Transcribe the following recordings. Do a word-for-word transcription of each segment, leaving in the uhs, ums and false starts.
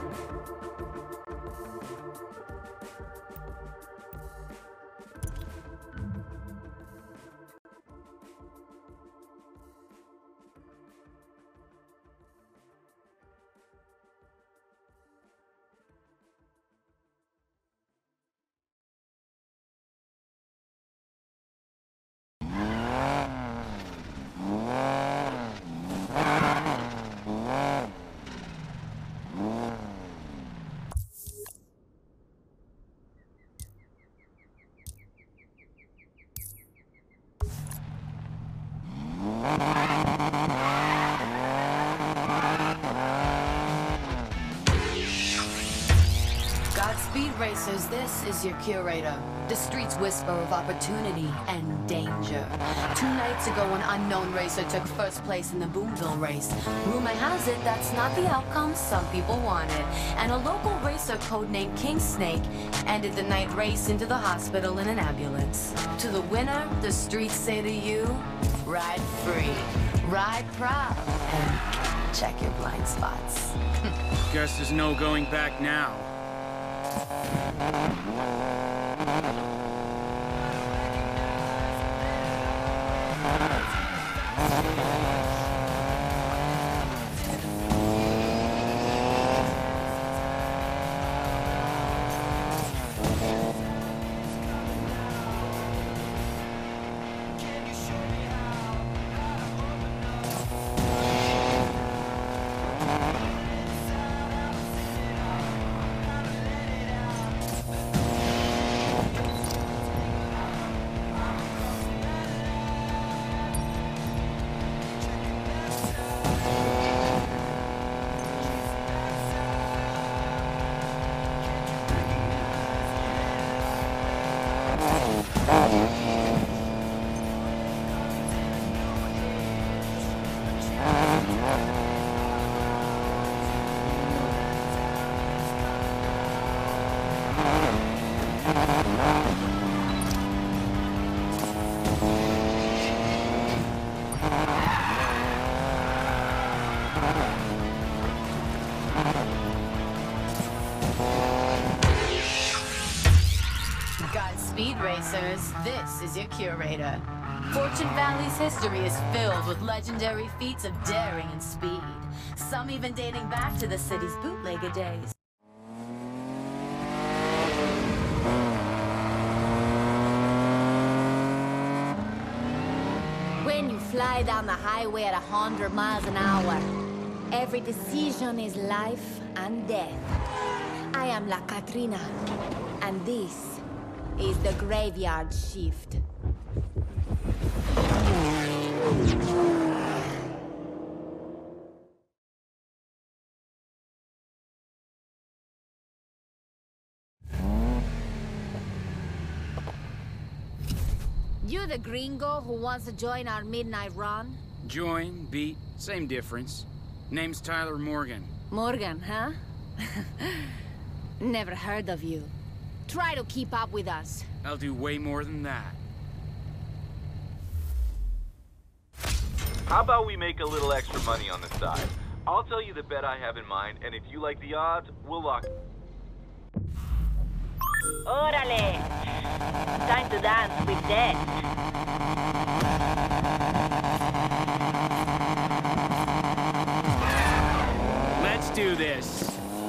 Godspeed, racers. This is your curator. The streets whisper of opportunity and danger. Two nights ago, an unknown racer took first place in the Boomville race. Rumor has it that's not the outcome some people wanted. And a local racer codenamed King Snake ended the night race into the hospital in an ambulance. To the winner, the streets say to you, ride free, ride proud, and check your blind spots. Guess there's no going back now. Godspeed, racers. This is your curator. Fortune Valley's history is filled with legendary feats of daring and speed, some even dating back to the city's bootlegger days. When you fly down the highway at a hundred miles an hour, every decision is life and death. I am La Katrina, and this is the Graveyard Shift. You the gringo who wants to join our midnight run? Join, beat, same difference. Name's Tyler Morgan. Morgan, huh? Never heard of you. Try to keep up with us. I'll do way more than that. How about we make a little extra money on the side? I'll tell you the bet I have in mind, and if you like the odds, we'll lock... Órale! Time to dance with death. Let's do this.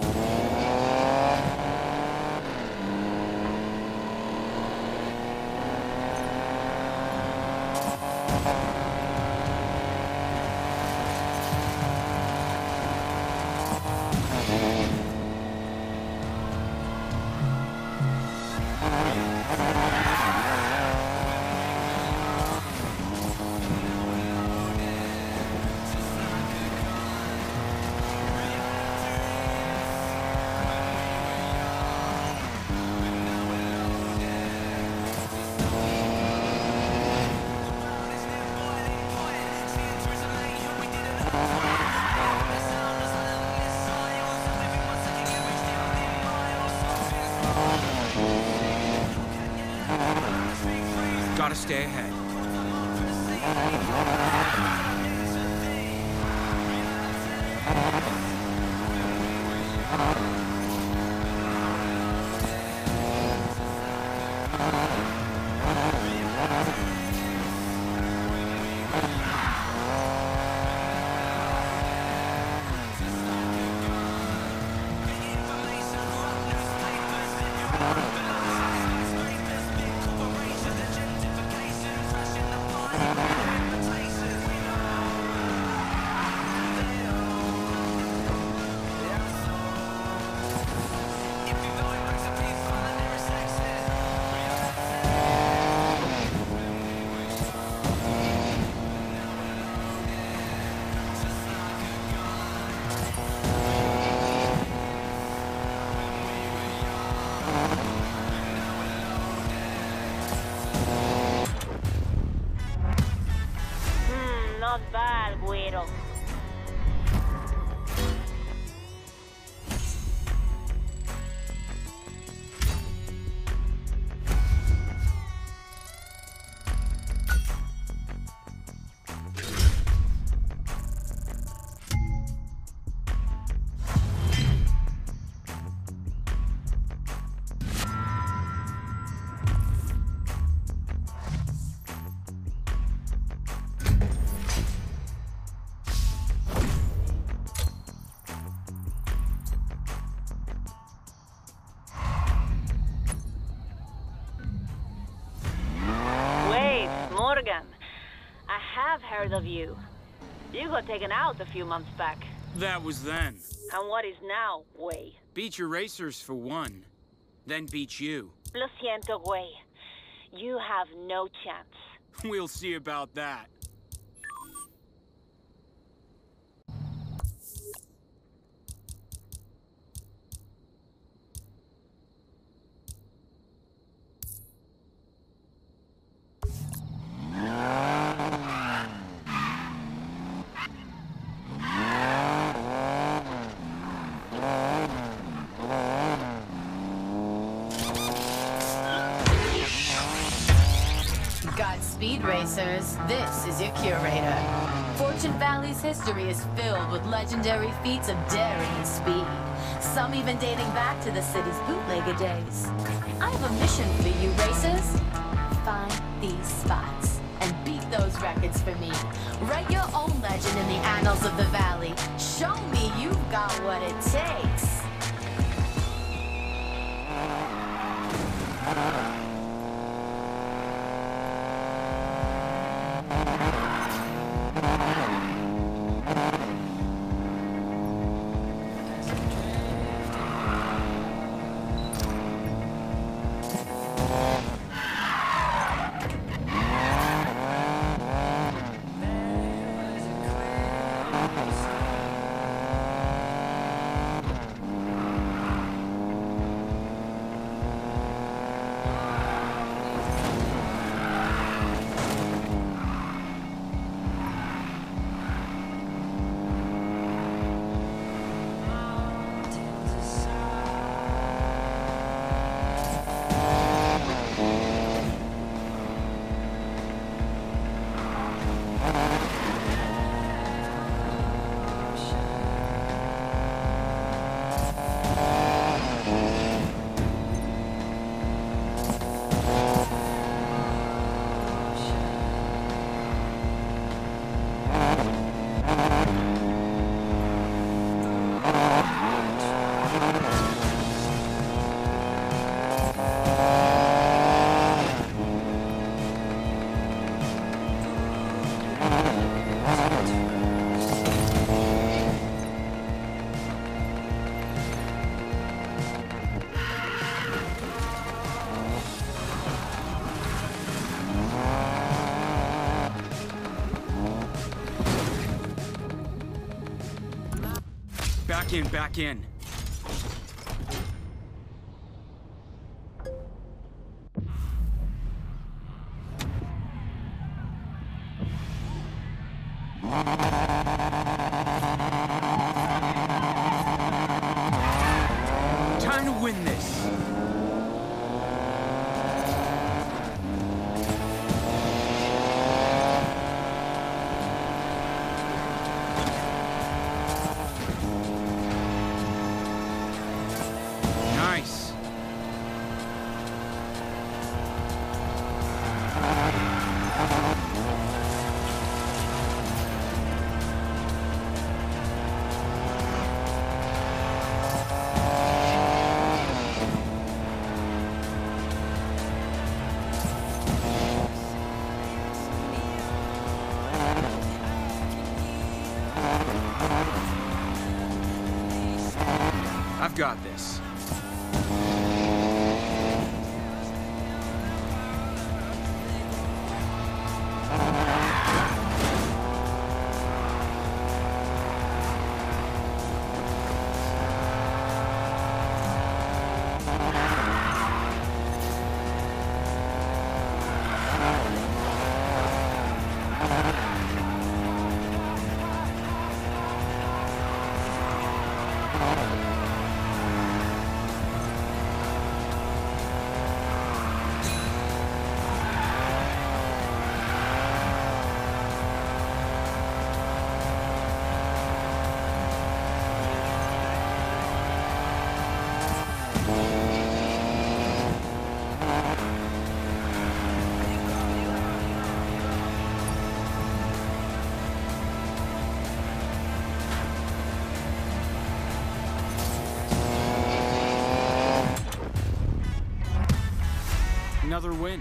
Gotta stay ahead. Hmm, not bad, Guido. Wait, Morgan. I have heard of you. You got taken out a few months back. That was then. And what is now, Way? Beat your racers for one. Then beat you. Lo siento, Way. You have no chance. We'll see about that. Godspeed, racers. This is your curator. Fortune Valley's history is filled with legendary feats of daring and speed, some even dating back to the city's bootlegger days. I have a mission for you, racers. Find these spots and beat those records for me. Write your own legend in the annals of the valley. Show me you've got what it takes. Back in, back in. Time to win this. I've got this. Another win.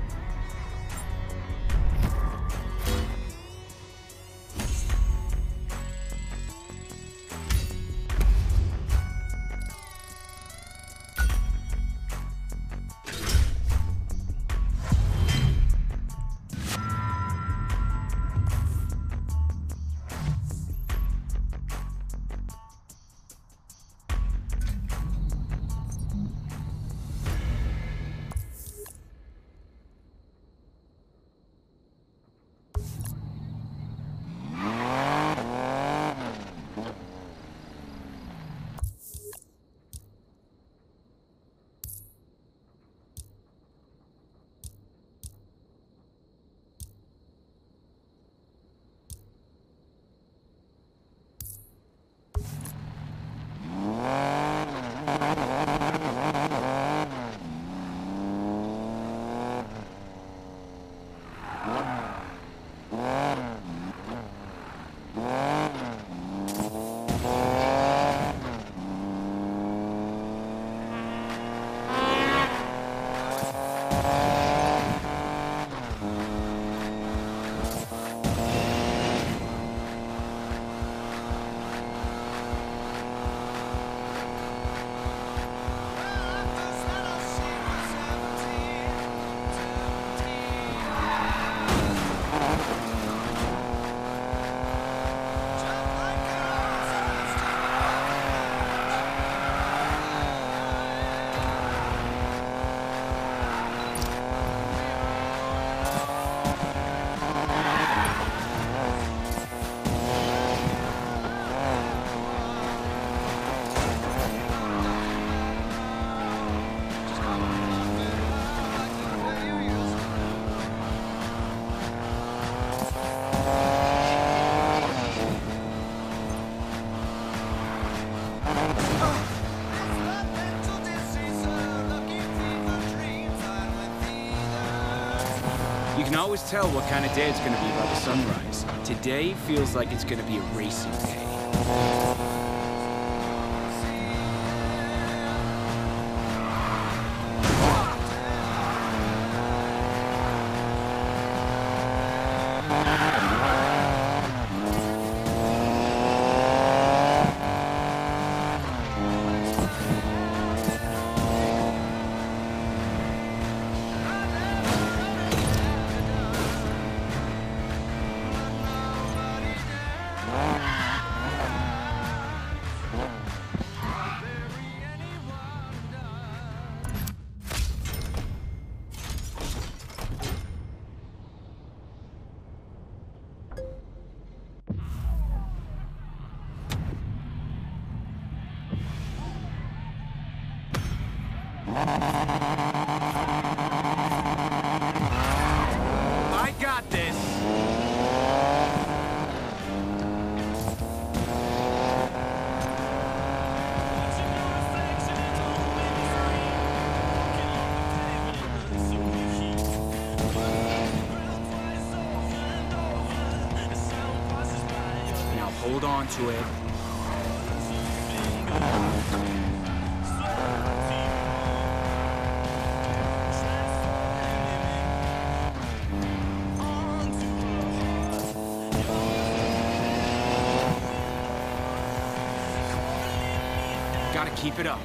You can always tell what kind of day it's going to be by the sunrise. Today feels like it's going to be a racing day. I got this! Now hold on to it. Gotta keep it up.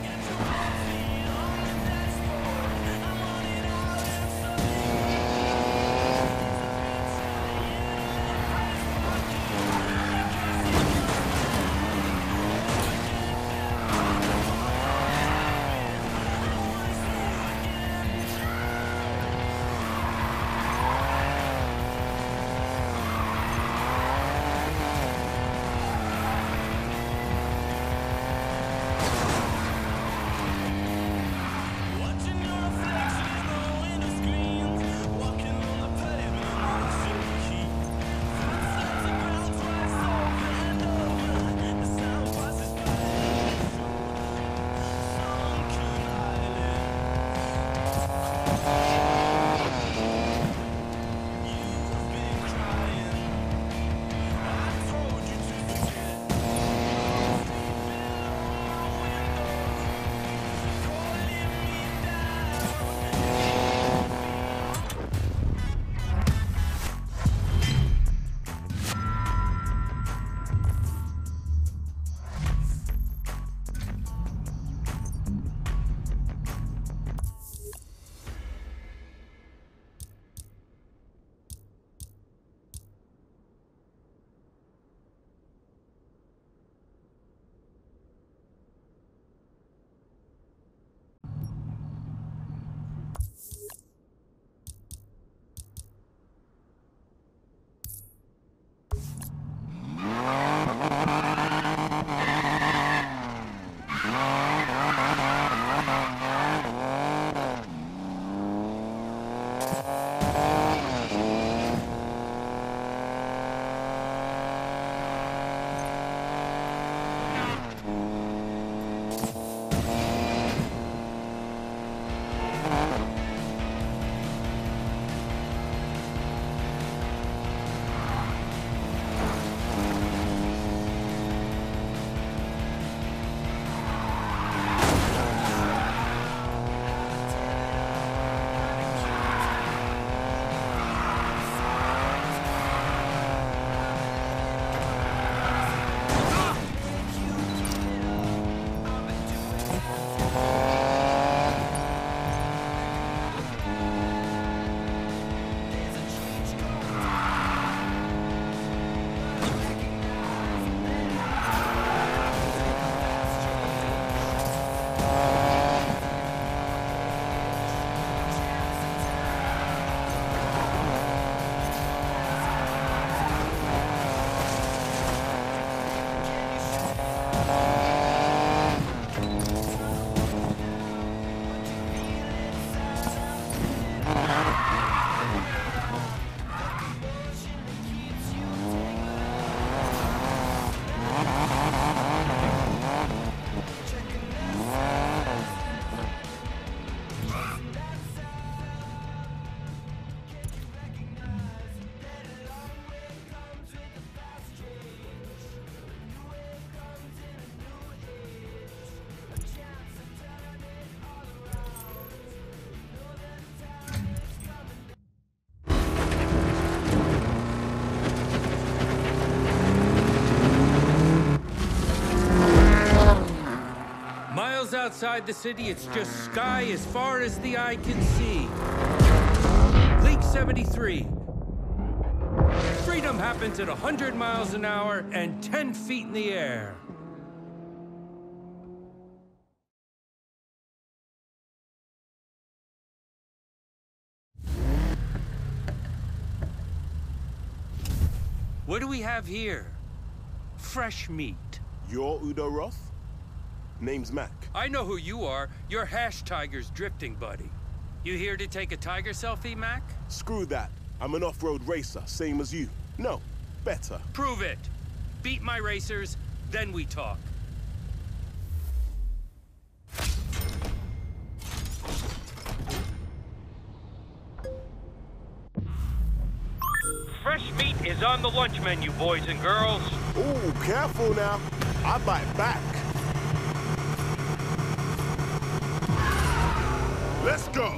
Outside the city, it's just sky as far as the eye can see. League seventy-three. Freedom happens at one hundred miles an hour and ten feet in the air. What do we have here? Fresh meat. You're Udo Roth? Name's Mac. I know who you are. You're Hash Tiger's drifting buddy. You here to take a tiger selfie, Mac? Screw that. I'm an off-road racer, same as you. No, better. Prove it. Beat my racers, then we talk. Fresh meat is on the lunch menu, boys and girls. Ooh, careful now. I bite back. Let's go!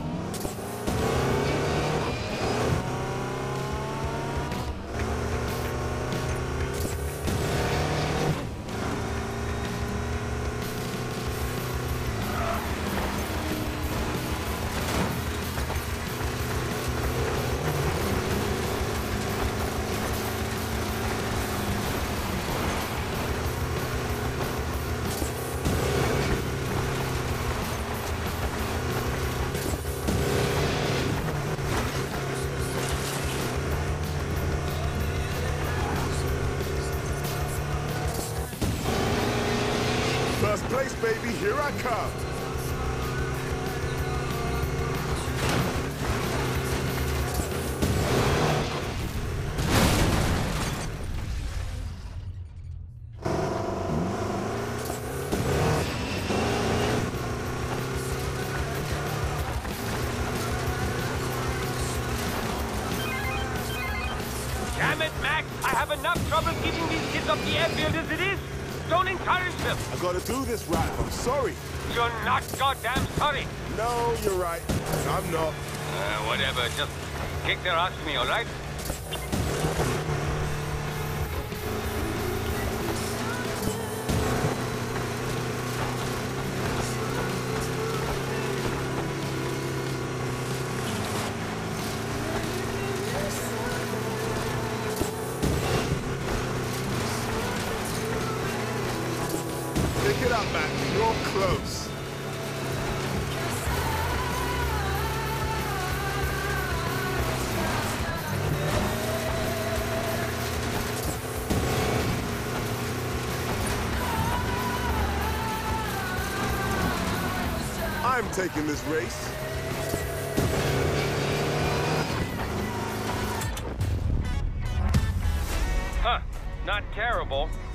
place, baby. Here I come. Damn it, Max! I have enough trouble keeping these kids off the airfield as it is! Don't encourage them! I gotta do this, Raph. I'm sorry. You're not goddamn sorry! No, you're right. I'm not. Uh, whatever, just kick their ass for me, alright? Pick it up, Mac. You're close. I'm taking this race. Huh, not terrible.